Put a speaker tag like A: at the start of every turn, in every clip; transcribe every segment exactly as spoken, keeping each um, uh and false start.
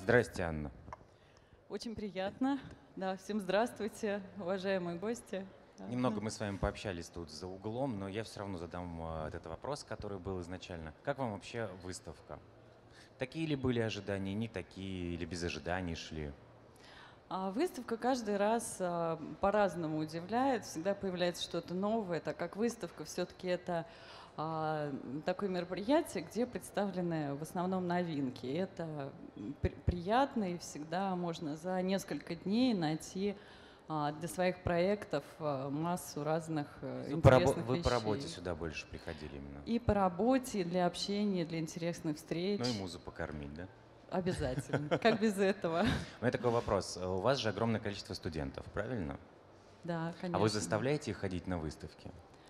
A: Здрасте, Анна.
B: Очень приятно. Да, всем здравствуйте, уважаемые гости.
A: Немного мы с вами пообщались тут за углом, но я все равно задам э, этот вопрос, который был изначально. Как вам вообще выставка? Такие ли были ожидания, не такие, или без ожиданий шли?
B: А выставка каждый раз а, по-разному удивляет, всегда появляется что-то новое, так как выставка все-таки это а, такое мероприятие, где представлены в основном новинки. И это при- приятно, и всегда можно за несколько дней найти а, для своих проектов а, массу разных э,
A: Вы по, рабо-
B: интересных
A: вы по работе
B: вещей.
A: сюда больше приходили именно?
B: И по работе, и для общения, и для интересных встреч.
A: Ну и музу покормить, да?
B: Обязательно. Как без этого?
A: У меня такой вопрос. У вас же огромное количество студентов, правильно?
B: Да,
A: А вы
B: конечно.
A: заставляете их ходить на выставки?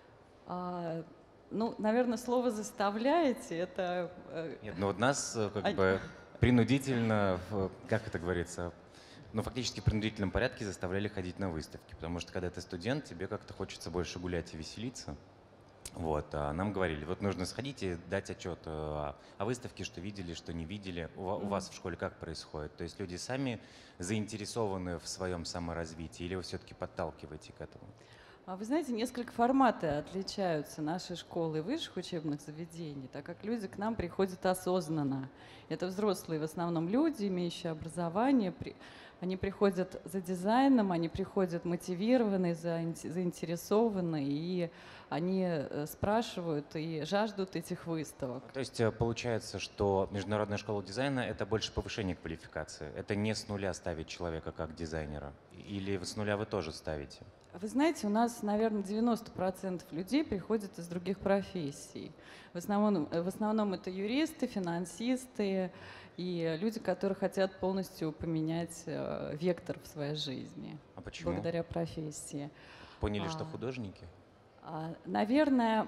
B: А, ну, наверное, слово «заставляете» — это… э,
A: Нет, ну вот нас э, как
B: а-
A: бы принудительно, в- как это говорится, ну фактически в принудительном порядке заставляли ходить на выставки, потому что когда ты студент, тебе как-то хочется больше гулять и веселиться. Вот, а нам говорили, вот нужно сходить и дать отчет э, о, о выставке, что видели, что не видели. У, ва- у вас в школе как происходит? То есть люди сами заинтересованы в своем саморазвитии или вы все-таки подталкиваете к этому?
B: А Вы знаете, несколько форматы отличаются нашей школы и высших учебных заведений, так как люди к нам приходят осознанно. Это взрослые в основном люди, имеющие образование. При- Они приходят за дизайном, они приходят мотивированные, заин- заинтересованные, и они э, спрашивают и жаждут этих выставок.
A: То есть э, получается, что Международная школа дизайна — это больше повышение квалификации. Это не с нуля ставить человека как дизайнера. Или вы с нуля вы тоже ставите?
B: Вы знаете, у нас, наверное, девяносто процентов людей приходят из других профессий. В основном, э, в основном это юристы, финансисты и люди, которые хотят полностью поменять э, вектор в своей жизни
A: А почему?
B: благодаря профессии.
A: Поняли, что
B: А,
A: художники?
B: а, Наверное,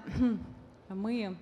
B: мы,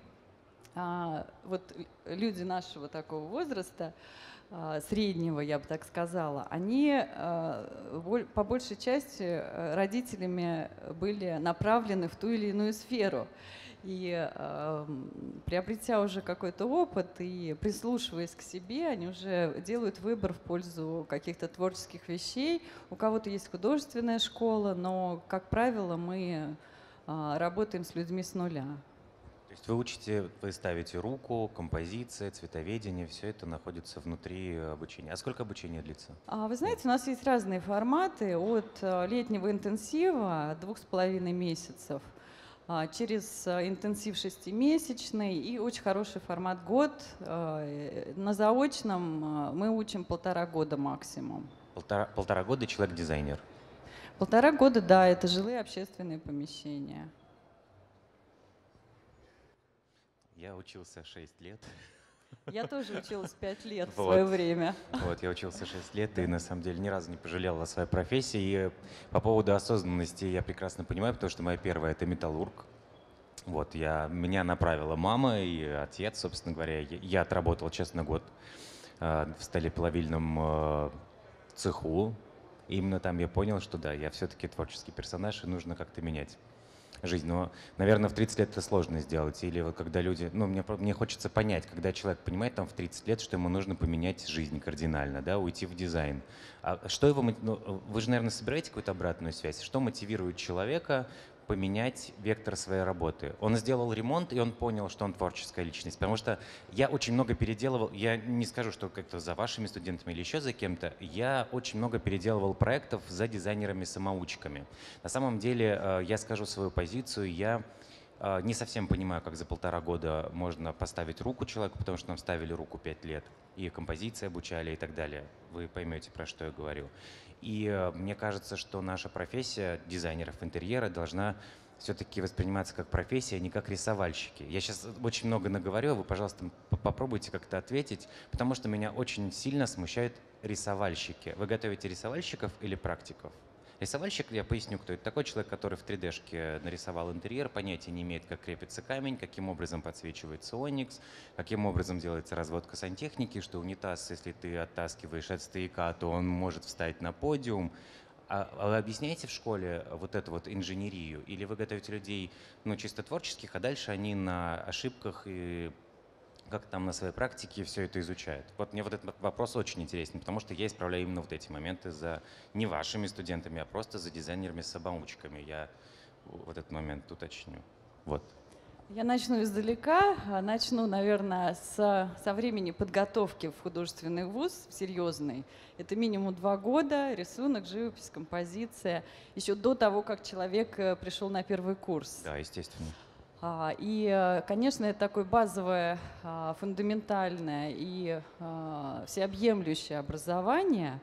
B: а, вот люди нашего такого возраста, а, среднего, я бы так сказала, они а, боль- по большей части э, родителями были направлены в ту или иную сферу. И а, м, приобретя уже какой-то опыт и прислушиваясь к себе, они уже делают выбор в пользу каких-то творческих вещей. У кого-то есть художественная школа, но, как правило, мы а, работаем с людьми с нуля.
A: То есть вы учите, вы ставите руку, композиция, цветоведение, все это находится внутри обучения. А сколько обучение длится?
B: А Вы знаете, у нас есть разные форматы, от э, летнего интенсива двух с половиной месяцев, а, через э, интенсив шестимесячный и очень хороший формат год. Э, На заочном э, мы учим полтора года максимум.
A: Полтора, полтора года человек-дизайнер.
B: Полтора года, да, это жилые общественные помещения.
A: Я учился шесть лет.
B: Я тоже училась пять лет в
A: Вот.
B: свое время.
A: Вот, я учился шесть лет и на самом деле ни разу не пожалел о своей профессии. И по поводу осознанности я прекрасно понимаю, потому что моя первая — это металлург. Вот, я, меня направила мама и отец, собственно говоря. Я, я отработал, честно, год э, в сталеплавильном э, цеху. И именно там я понял, что да, я все-таки творческий персонаж, и нужно как-то менять жизнь. Но, наверное, в тридцать лет это сложно сделать. Или вот когда люди, ну, мне, про- мне хочется понять, когда человек понимает там в тридцать лет, что ему нужно поменять жизнь кардинально, да, уйти в дизайн. А что его, мо- ну, вы же, наверное, собираете какую-то обратную связь? Что мотивирует человека поменять вектор своей работы? Он сделал ремонт, и он понял, что он творческая личность. Потому что я очень много переделывал, я не скажу, что как-то за вашими студентами или еще за кем-то, я очень много переделывал проектов за дизайнерами-самоучками. На самом деле, э, я скажу свою позицию, я э, не совсем понимаю, как за полтора года можно поставить руку человеку, потому что нам ставили руку пять лет, и композиции обучали и так далее. Вы поймете, про что я говорю. И э, мне кажется, что наша профессия дизайнеров интерьера должна все-таки восприниматься как профессия, а не как рисовальщики. Я сейчас очень много наговорю, вы, пожалуйста, п- попробуйте как-то ответить, потому что меня очень сильно смущают рисовальщики. Вы готовите рисовальщиков или практиков? Рисовальщик, я поясню, кто это такой человек, который в три дэ-шке нарисовал интерьер, понятия не имеет, как крепится камень, каким образом подсвечивается оникс, каким образом делается разводка сантехники, что унитаз, если ты оттаскиваешь от стояка, то он может встать на подиум. А, а вы объясняете в школе вот эту вот инженерию? Или вы готовите людей, ну, чисто творческих, а дальше они на ошибках и как там на своей практике все это изучают? Вот мне вот этот вопрос очень интересен, потому что я исправляю именно вот эти моменты за не вашими студентами, а просто за дизайнерами-самоучками. Я вот этот момент уточню. Вот.
B: Я начну издалека. Начну, наверное, с, со времени подготовки в художественный вуз, серьезный. Это минимум два года, рисунок, живопись, композиция. Еще до того, как человек пришел на первый курс.
A: Да, естественно.
B: И, конечно, это такое базовое, фундаментальное и всеобъемлющее образование.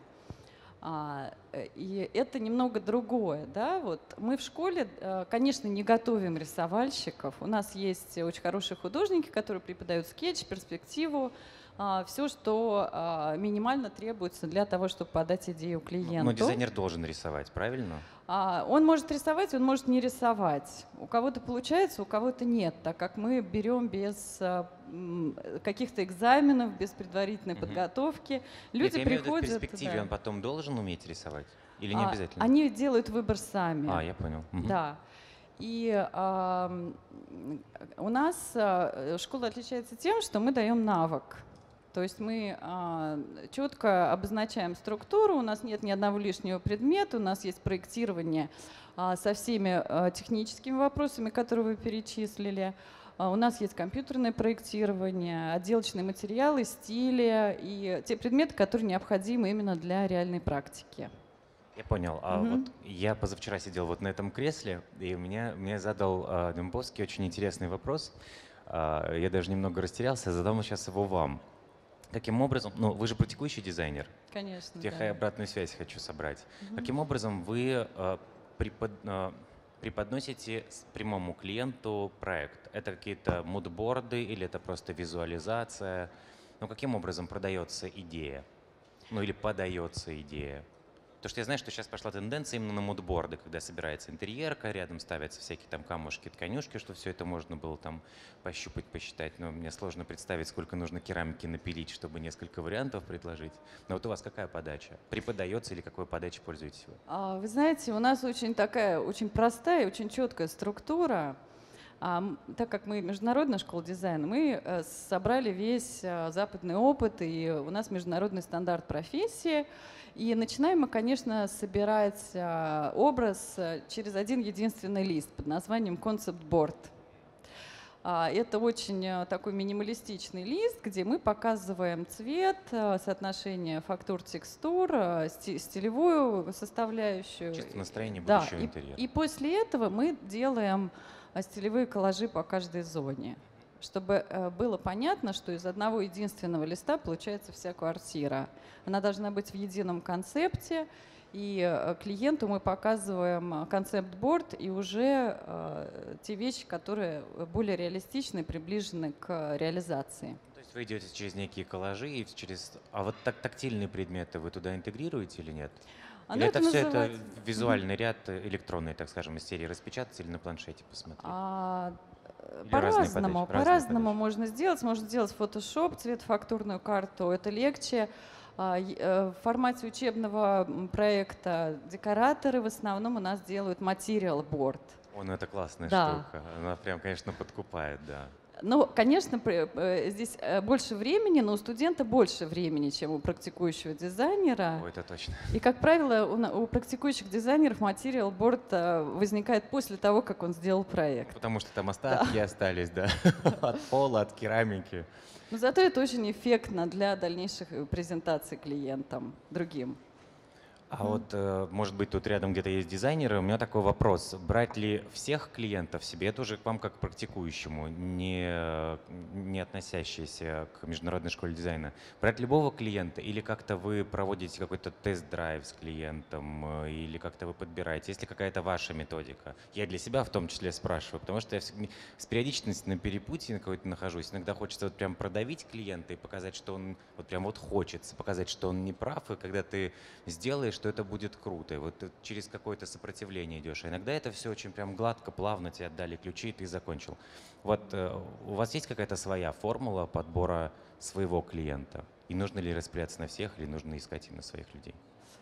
B: И это немного другое. Да? Вот мы в школе, конечно, не готовим рисовальщиков. У нас есть очень хорошие художники, которые преподают скетч, перспективу, все, что минимально требуется для того, чтобы подать идею клиенту.
A: Но дизайнер должен рисовать, правильно?
B: Он может рисовать, он может не рисовать. У кого-то получается, у кого-то нет, так как мы берем без каких-то экзаменов, без предварительной угу. подготовки. Люди
A: нет, я
B: приходят.
A: Имею в виду, в перспективе
B: да.
A: он потом должен уметь рисовать? Или не обязательно?
B: Они делают выбор сами.
A: А, я понял. Угу.
B: Да. И э, у нас школа отличается тем, что мы даем навык. То есть мы э, четко обозначаем структуру, у нас нет ни одного лишнего предмета, у нас есть проектирование э, со всеми э, техническими вопросами, которые вы перечислили. Э, у нас есть компьютерное проектирование, отделочные материалы, стили и те предметы, которые необходимы именно для реальной практики.
A: Я понял. А mm-hmm. вот я позавчера сидел вот на этом кресле, и у меня, мне задал э, Дембовский очень интересный вопрос. Э, я даже немного растерялся, задам сейчас его вам. Каким образом, ну вы же практикующий дизайнер.
B: Конечно.
A: Тех
B: да.
A: и обратную связь хочу собрать.
B: Mm-hmm.
A: Каким образом вы э, препод, э, преподносите прямому клиенту проект? Это какие-то мудборды или это просто визуализация? Ну каким образом продается идея? Ну или подается идея? Потому что я знаю, что сейчас пошла тенденция именно на мудборды, когда собирается интерьерка, рядом ставятся всякие там камушки, тканюшки, что все это можно было там пощупать, посчитать. Но мне сложно представить, сколько нужно керамики напилить, чтобы несколько вариантов предложить. Но вот у вас какая подача? Преподается или какой подачей пользуетесь вы?
B: А, вы знаете, у нас очень такая, очень простая, очень четкая структура. А, так как мы международная школа дизайна, мы э, собрали весь э, западный опыт, и у нас международный стандарт профессии. И начинаем мы, конечно, собирать э, образ через один единственный лист под названием Concept Board. А, это очень э, такой минималистичный лист, где мы показываем цвет, э, соотношение фактур, текстур, э, сти- стилевую составляющую.
A: Чисто настроение
B: да,
A: будущего
B: и,
A: интерьера.
B: И после этого мы делаем стилевые коллажи по каждой зоне, чтобы было понятно, что из одного единственного листа получается вся квартира. Она должна быть в едином концепте, и клиенту мы показываем концепт-борд и уже э, те вещи, которые более реалистичны, приближены к реализации.
A: То есть вы идете через некие коллажи, и через... а вот так, тактильные предметы вы туда интегрируете или нет? Или это, это все называется... это визуальный ряд электронный, так скажем, из серии распечатать или на планшете посмотреть?
B: А, по-разному. По-разному можно сделать. Можно сделать Photoshop, цветофактурную карту. Это легче. В формате учебного проекта декораторы в основном у нас делают материал борд.
A: О, ну это классная
B: да.
A: штука. Она прям, конечно, подкупает, да.
B: Ну, конечно, здесь больше времени, но у студента больше времени, чем у практикующего дизайнера.
A: О, это точно.
B: И, как правило, у, у практикующих дизайнеров материал борд возникает после того, как он сделал проект.
A: Потому что там остатки да. остались, да, от пола, от керамики.
B: Но зато это очень эффектно для дальнейших презентаций клиентам, другим.
A: А mm. вот, может быть, тут рядом где-то есть дизайнеры. У меня такой вопрос. Брать ли всех клиентов себе? Это уже к вам как к практикующему, не, не относящийся к международной школе дизайна. Брать любого клиента или как-то вы проводите какой-то тест-драйв с клиентом, или как-то вы подбираете? Есть ли какая-то ваша методика? Я для себя в том числе спрашиваю, потому что я с периодичностью на перепутье какой-то нахожусь. Иногда хочется вот прям продавить клиента и показать, что он вот прям вот хочется, показать, что он не прав. И когда ты сделаешь, что это будет круто. И вот ты через какое-то сопротивление идешь. А иногда это все очень прям гладко, плавно, тебе отдали ключи, и ты закончил. Вот э, у вас есть какая-то своя формула подбора своего клиента? И нужно ли распыляться на всех, или нужно искать именно своих людей?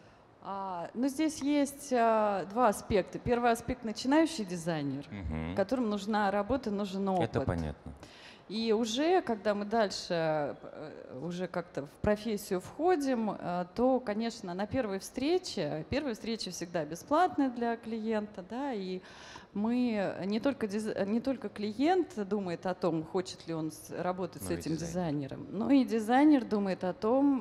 B: А, ну, здесь есть а, два аспекта. Первый аспект — начинающий дизайнер,
A: угу.
B: которому нужна работа, нужен опыт.
A: Это понятно.
B: И уже, когда мы дальше э, уже как-то в профессию входим, э, то, конечно, на первой встрече, первая встреча всегда бесплатная для клиента, да, и мы не только, диз- не только клиент думает о том, хочет ли он с- работать
A: Ну
B: с
A: и
B: этим
A: дизайнер.
B: дизайнером, но и дизайнер думает о том,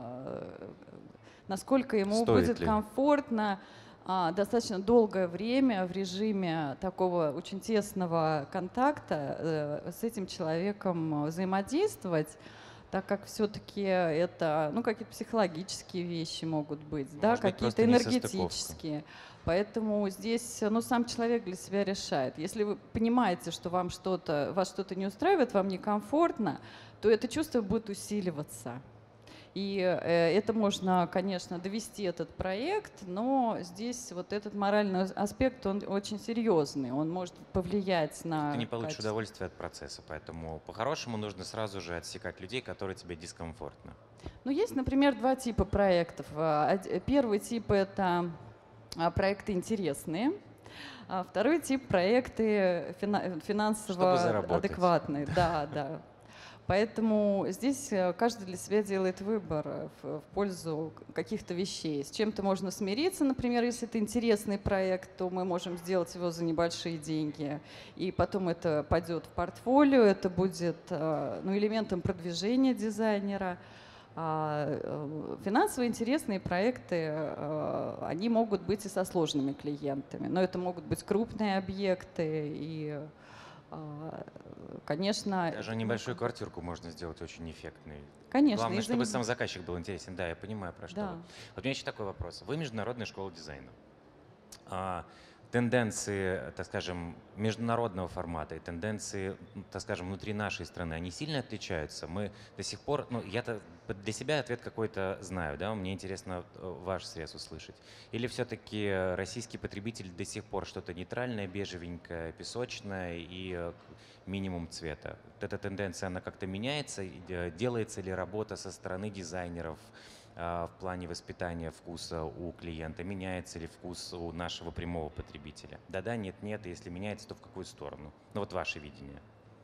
B: а, насколько ему
A: Стоит
B: будет
A: ли?
B: комфортно а, достаточно долгое время в режиме такого очень тесного контакта э, с этим человеком взаимодействовать, так как все-таки это, ну, какие-то психологические вещи могут быть, да,
A: Может быть,
B: какие-то
A: просто несостыковка.
B: энергетические. Поэтому здесь, ну, сам человек для себя решает. Если вы понимаете, что вам что-то, вас что-то не устраивает, вам некомфортно, то это чувство будет усиливаться. И э, это можно, конечно, довести этот проект, но здесь вот этот моральный аспект, он очень серьезный, он может повлиять на
A: Ты не получишь
B: качество.
A: удовольствие от процесса, поэтому по-хорошему нужно сразу же отсекать людей, которые тебе дискомфортны.
B: Ну, есть, например, два типа проектов. А, од- Первый тип — это а, проекты интересные, а второй тип — проекты фина-
A: Чтобы
B: финансово
A: заработать.
B: адекватные. Да, да. Поэтому здесь э, каждый для себя делает выбор э, в, в пользу каких-то вещей. С чем-то можно смириться, например, если это интересный проект, то мы можем сделать его за небольшие деньги, и потом это пойдет в портфолио, это будет э, ну, элементом продвижения дизайнера. А э, финансово интересные проекты, э, они могут быть и со сложными клиентами, но это могут быть крупные объекты и а, конечно,
A: Даже
B: это
A: небольшую
B: много.
A: квартирку можно сделать очень эффектной.
B: Конечно,
A: Главное,
B: из-за
A: чтобы
B: него-
A: сам заказчик был интересен. Да, я понимаю, про что
B: Да.
A: вы. Вот у меня еще такой вопрос. Вы международная школа дизайна. А, тенденции, так скажем, международного формата и тенденции, ну, так скажем, внутри нашей страны, они сильно отличаются? Мы до сих пор, ну, я-то для себя ответ какой-то знаю, да, мне интересно э, ваш срез услышать. Или все-таки российский потребитель до сих пор что-то нейтральное, бежевенькое, песочное и э, минимум цвета? Вот эта тенденция, она как-то меняется? И, э, Делается ли работа со стороны дизайнеров а, в плане воспитания вкуса у клиента? Меняется ли вкус у нашего прямого потребителя? Да-да, нет-нет, и если меняется, то в какую сторону? Ну вот ваше видение.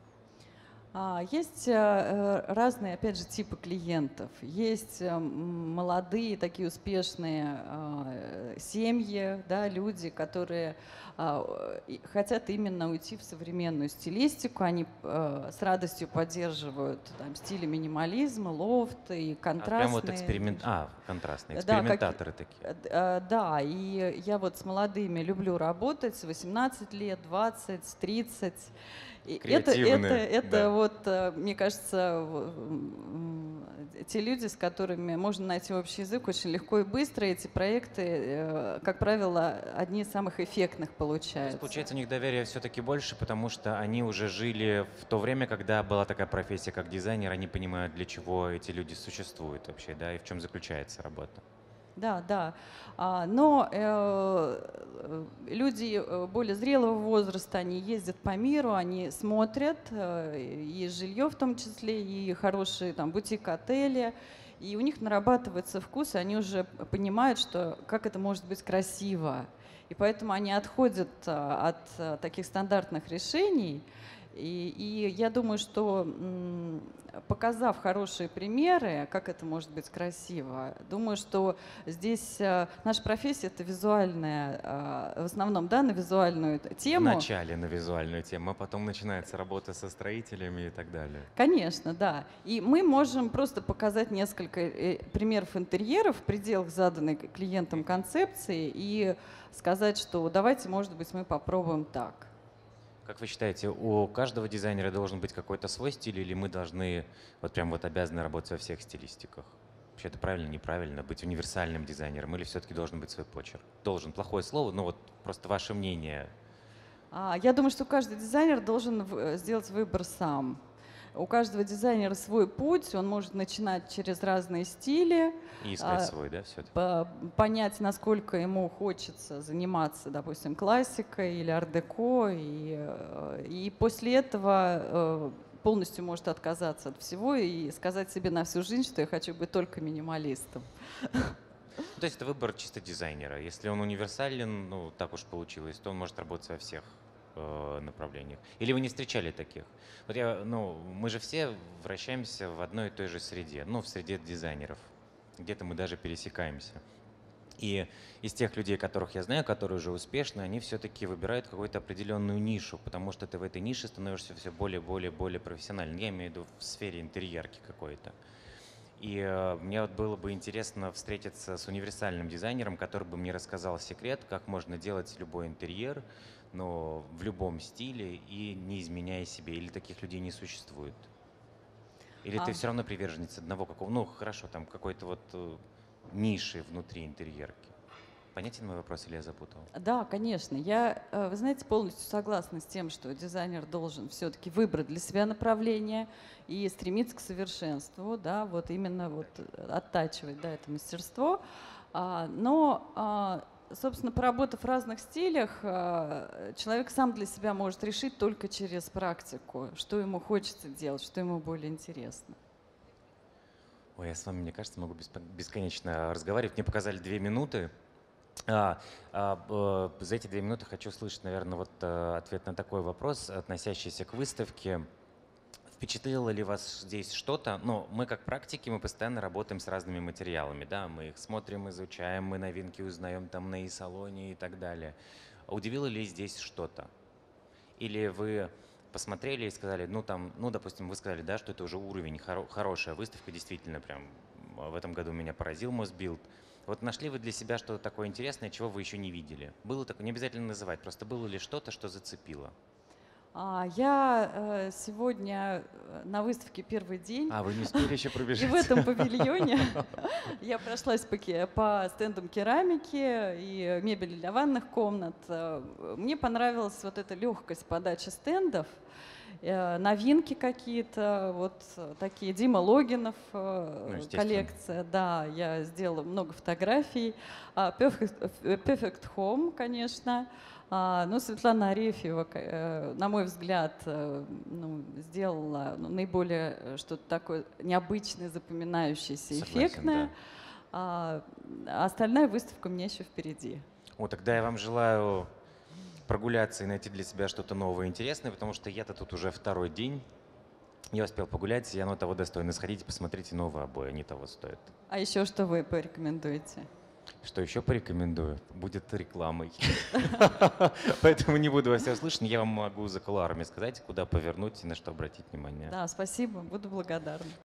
B: А, Есть э, э, разные, опять же, типы клиентов. Есть э, м, молодые, такие успешные э, семьи, да, люди, которые а, и хотят именно уйти в современную стилистику. Они э, с радостью поддерживают там, стили минимализма, лофт и
A: А
B: контрастные.
A: прям вот эксперимент... А, контрастные.
B: Да, как-
A: Экспериментаторы такие.
B: Э, д- э, Да, и я вот с молодыми люблю работать, с восемнадцати лет, двадцать, тридцать. И это, это,
A: Креативные,
B: это
A: да.
B: вот, э, мне кажется, в- м, те люди, с которыми можно найти общий язык очень легко и быстро. Эти проекты, э, как правило, одни из самых эффектных
A: То есть,
B: получаются.
A: получается, у них доверия все-таки больше, потому что они уже жили в то время, когда была такая профессия, как дизайнер, они понимают, для чего эти люди существуют вообще, да, и в чем заключается работа.
B: Да, да. А, Но э, э, люди э, более зрелого возраста, они ездят по миру, они смотрят, э, и жилье в том числе, и хорошие там бутик-отели, и у них нарабатывается вкус, и они уже понимают, что как это может быть красиво. И поэтому они отходят а, от а, таких стандартных решений. И, и я думаю, что м, показав хорошие примеры, как это может быть красиво, думаю, что здесь а, наша профессия — это визуальная, а, в основном, да, на визуальную тему.
A: Вначале на визуальную тему, а потом начинается работа со строителями и так далее.
B: Конечно, да. И мы можем просто показать несколько э, примеров интерьеров в пределах заданной к- клиентам концепции и сказать, что давайте, может быть, мы попробуем так.
A: Как вы считаете, у каждого дизайнера должен быть какой-то свой стиль, или мы должны, вот прям вот обязаны работать во всех стилистиках? Вообще это правильно, неправильно, быть универсальным дизайнером, или все-таки должен быть свой почерк? Должен, плохое слово, но вот просто ваше мнение.
B: А, Я думаю, что каждый дизайнер должен в- э, сделать выбор сам. У каждого дизайнера свой путь, он может начинать через разные стили,
A: И искать
B: А,
A: свой, да, все-таки?
B: по- понять, насколько ему хочется заниматься, допустим, классикой или ар-деко, и, э, и после этого э, полностью может отказаться от всего и сказать себе на всю жизнь, что я хочу быть только минималистом.
A: То есть это выбор чисто дизайнера. Если он универсален, ну так уж получилось, то он может работать во всех э, направлениях? Или вы не встречали таких? Вот я, ну, мы же все вращаемся в одной и той же среде, ну, в среде дизайнеров. Где-то мы даже пересекаемся. И из тех людей, которых я знаю, которые уже успешны, они все-таки выбирают какую-то определенную нишу, потому что ты в этой нише становишься все более, более, более профессиональным. Я имею в виду в сфере интерьерки какой-то. И э, мне вот было бы интересно встретиться с универсальным дизайнером, который бы мне рассказал секрет, как можно делать любой интерьер, но в любом стиле и не изменяя себе. Или таких людей не существует? Или
B: А,
A: ты все равно приверженец одного какого, ну хорошо, там какой-то вот э, ниши внутри интерьерки? Понятен мой вопрос или я запутал?
B: Да, конечно. Я, э, вы знаете, полностью согласна с тем, что дизайнер должен все-таки выбрать для себя направление и стремиться к совершенству, да, вот именно вот э, оттачивать, да, это мастерство. А, но, а, собственно, поработав в разных стилях, а, человек сам для себя может решить только через практику, что ему хочется делать, что ему более интересно.
A: Ой, я с вами, мне кажется, могу беспо- бесконечно разговаривать. Мне показали две минуты. А, а, б- за эти две минуты хочу услышать, наверное, вот э, ответ на такой вопрос, относящийся к выставке. Впечатлило ли вас здесь что-то? Ну, мы как практики, мы постоянно работаем с разными материалами, да, мы их смотрим, изучаем, мы новинки узнаем там на и-салоне и так далее. А удивило ли здесь что-то? Или вы посмотрели и сказали, ну там, ну допустим, вы сказали, да, что это уже уровень, хоро- хорошая выставка, действительно, прям м, в этом году меня поразил Мосбилд. Вот нашли вы для себя что-то такое интересное, чего вы еще не видели? Было такое, не обязательно называть, просто было ли что-то, что зацепило?
B: А, Я э, сегодня э, на выставке первый день.
A: А, вы не успели еще
B: И
A: пробежать?
B: в этом павильоне я прошлась по, ке- по стендам керамики и мебели для ванных комнат. Э, Мне понравилась вот эта легкость подачи стендов, э, новинки какие-то, вот э, такие. Дима Логинов, э,
A: Ну, естественно.
B: коллекция, да, я сделала много фотографий. А, Perfect, э, Perfect Home, конечно. А, Ну, Светлана Арефьева, к- э, на мой взгляд, э, ну, сделала ну, наиболее э, что-то такое необычное, запоминающееся,
A: Согласен,
B: эффектное.
A: да.
B: А а остальная выставка у меня еще впереди.
A: О, тогда я вам желаю прогуляться и найти для себя что-то новое и интересное, потому что я-то тут уже второй день. Я успел погулять, и оно того достойно. Сходите, посмотрите новые обои, они того стоят.
B: А еще что вы порекомендуете?
A: Что еще порекомендую? Будет рекламой. Поэтому не буду вас всех слышать. Я вам могу за кулуарами сказать, куда повернуть и на что обратить внимание.
B: Да, спасибо, буду благодарна.